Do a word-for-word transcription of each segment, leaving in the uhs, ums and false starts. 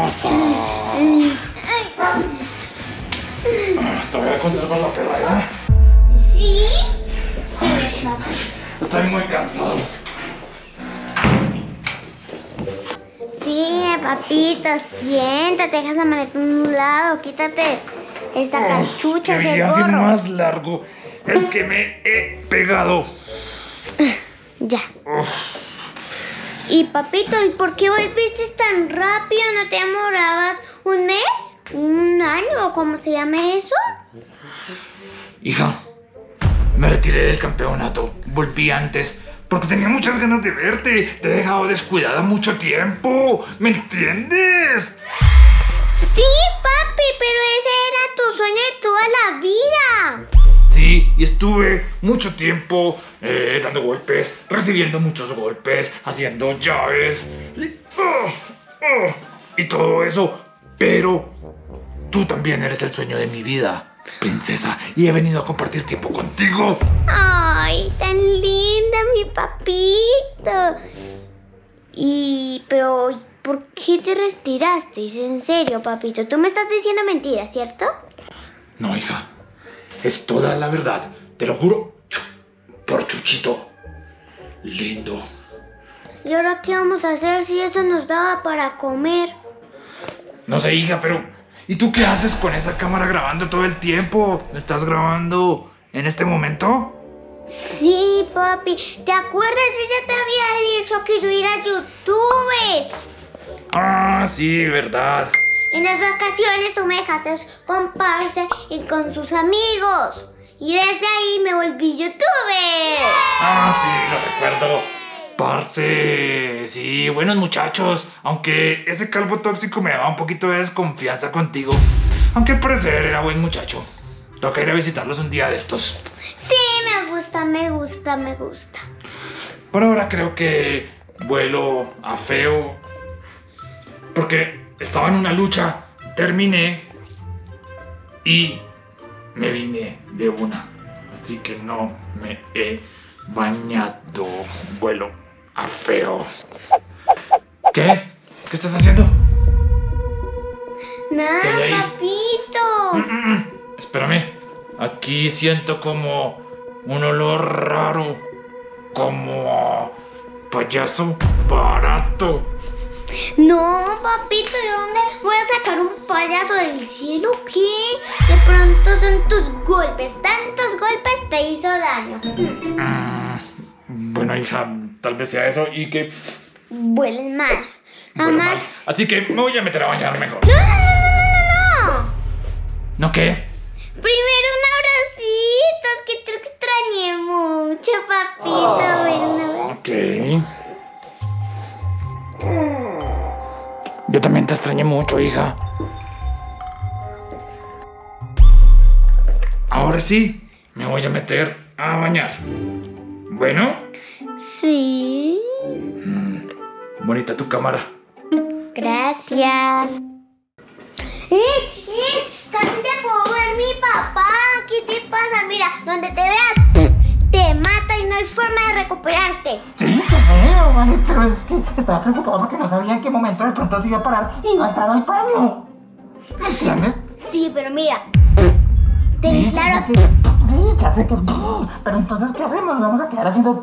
pasa? ¿Todavía conservas la perra esa? ¿Sí? Ay, sí, estoy muy cansado. Sí, papito, siéntate, deja esa maleta a un lado, quítate esa cachucha, ¡Qué ese viaje gorro. más largo! El que me he pegado. Ya. Uf. Y papito, ¿y por qué volviste tan rápido? ¿No te demorabas un mes? ¿Un año? ¿O cómo se llama eso? Hija, me retiré del campeonato. Volví antes porque tenía muchas ganas de verte. Te he dejado descuidada mucho tiempo. ¿Me entiendes? Sí, papi, pero ese era tu sueño de toda la vida. Sí, y estuve mucho tiempo eh, dando golpes, recibiendo muchos golpes, haciendo llaves y, oh, oh, y todo eso. Pero tú también eres el sueño de mi vida, princesa, y he venido a compartir tiempo contigo. Ay, tan linda mi papito. Y, pero, ¿por qué te retiraste? En serio, papito, tú me estás diciendo mentiras, ¿cierto? No, hija, es toda la verdad, te lo juro, por Chuchito lindo. ¿Y ahora qué vamos a hacer si eso nos daba para comer? No sé, hija, pero ¿y tú qué haces con esa cámara grabando todo el tiempo? ¿Me estás grabando en este momento? Sí, papi, ¿te acuerdas? Yo ya te había dicho que yo iba a YouTube. Ah, sí, verdad. En las vacaciones tú me dejaste con Parce y con sus amigos. Y desde ahí me volví youtuber. Ah, sí, lo recuerdo. Parce, sí, buenos muchachos. Aunque ese calvo tóxico me daba un poquito de desconfianza contigo. Aunque al parecer era buen muchacho. Toca ir a visitarlos un día de estos. Sí, me gusta, me gusta, me gusta. Por ahora creo que vuelo a feo. Porque estaba en una lucha, terminé y me vine de una. Así que no me he bañado. Vuelo a feo. ¿Qué? ¿Qué estás haciendo? Nada, ¿Qué hay ahí? papito. Mm, mm, mm. Espérame. Aquí siento como un olor raro. Como a payaso barato. No, papito, ¿de dónde voy a sacar un payaso del cielo? ¿Qué? De pronto son tus golpes. Tantos golpes te hizo daño. Mm, bueno, hija, tal vez sea eso y que Huelen mal. bueno, mal. Además... Así que me voy a meter a bañar mejor. No, no, no, no, no, no, no. ¿No qué? Primero un abracito. Es que te extrañé mucho, papito. Ven, un abrazo. Ok. Yo también te extrañé mucho, hija. Ahora sí, me voy a meter a bañar. Bueno. Sí. Mm, bonita tu cámara. Gracias. ¡Eh! ¡Eh! Casi te puedo ver mi papá. ¿Qué te pasa? Mira, donde te vea, te mata y no hay forma de recuperarte. Sí, qué feo, vale, pero es que estaba preocupado porque no sabía en qué momento de pronto se iba a parar y iba a entrar al baño. ¿Me entiendes? Sí, pero mira, ten Sí, claro. ya sé que- sí, ya sé que... Pero entonces, ¿qué hacemos? ¿Nos vamos a quedar haciendo...?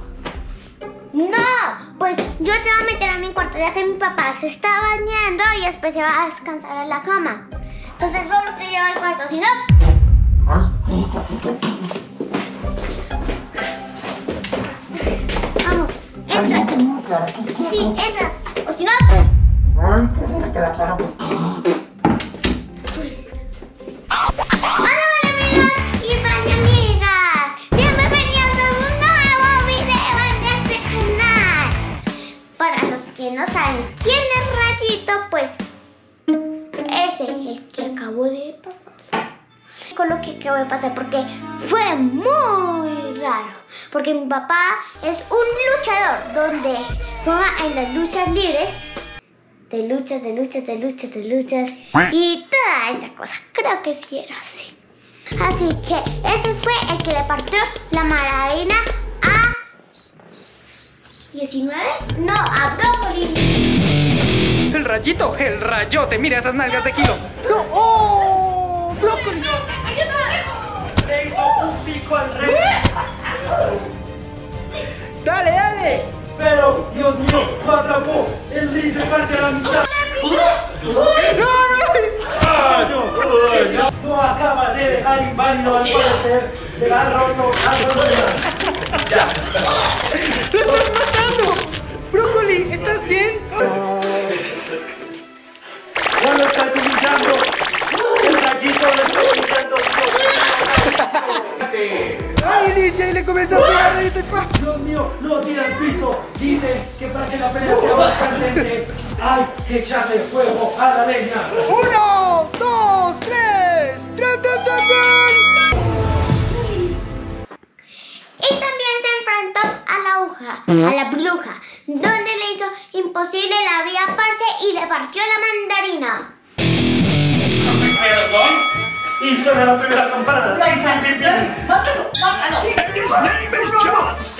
No, pues yo te voy a meter a mi cuarto ya que mi papá se está bañando y después se va a descansar a la cama. Entonces vamos te llevo al cuarto, si no... Ay, sí, ya sé que... Vamos, Está bien, entra. tengo claro que quiero. Sí, entra. O si no... Ay, que se me queda claro que... Hola, hola amigas y baño amigas. Bienvenidos a un nuevo video en este canal. Para los que no saben quién es Rayito, pues ese es el que acabo de pasar. Con lo que acabo de pasar porque fue muy raro. Porque mi papá es un luchador donde juega en las luchas libres. De luchas, de luchas, de luchas, de luchas y toda esa cosa. Creo que sí era así. Así que ese fue el que le partió la mandarina a diecinueve. No, a Brócoli. El rayito, el rayote. Mira esas nalgas de kilo. No, ¡oh! ¡Brócoli! Le hizo un pico al rey. ¡Dale, dale! Pero, Dios mío, lo atrapó. El rey se parte a la mitad. ¡No, no! ¡Ah, no! No acaba de dejar inválido al parecer de la roto ¡Ya! ¡Lo estás matando! ¡Brócoli! ¿Estás bien? ¡No lo estás humillando! ¡El rayito lo está humillando! ¡Ay, Alicia! Y le comienza a pegar rayito y pa. Dios mío, lo tira al piso. Dice que para que la pelea sea más candente hay que echarle fuego a la leña. ¡Uno! ¡Dos! ¡Tres! ¡Tran, tran, tran, tran! Y también se enfrentó a la aguja, a la bruja, donde le hizo imposible la vida parce y le partió la mandarina. Y suena la primera campana. ¡Mátalo! ¡Mátalo! His name is John C.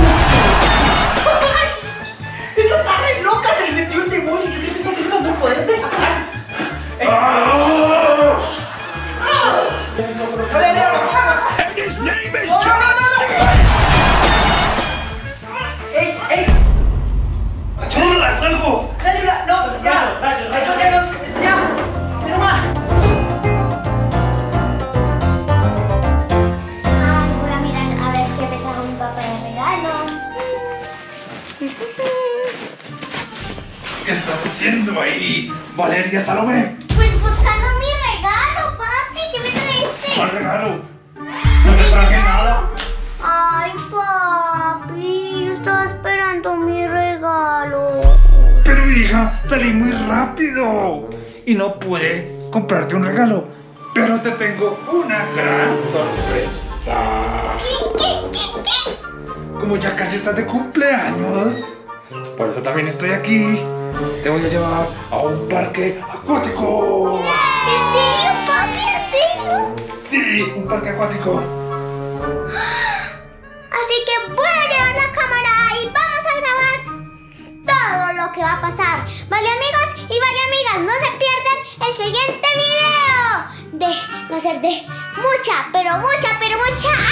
¡Esta está re loca! ¡Se le metió el demonio! Yo creo que está utilizando el poder de Satán. And his name is John C. ¡Ey! ¡Ey! ¡Ayúdala, salvo! ¡Dale, no! ¡Ya! Rayo, rayo, ¡Esto ya no! ¡Esto ya! ¡Ya no más! Ay, voy a mirar a ver qué me trajo mi papá de regalo. ¿Qué estás haciendo ahí, Valeria Salomé? Pues buscando mi regalo, papi. ¿Qué me trajiste? ¿Cuál regalo? No te traje nada. Ay, papi, yo estaba esperando mi regalo. Pero hija, salí muy rápido y no pude comprarte un regalo. Pero te tengo una gran sorpresa. ¿Qué, qué, qué, qué? Como ya casi estás de cumpleaños, por eso también estoy aquí. Te voy a llevar a un parque acuático. ¿En serio, papi? ¿En serio? Sí, un parque acuático. Así que voy a llevar la cámara y vamos a grabar todo lo que va a pasar. Vale, amigos y vale, amigas, no se pierdan el siguiente video. De, va a ser de mucha, pero mucha, pero mucha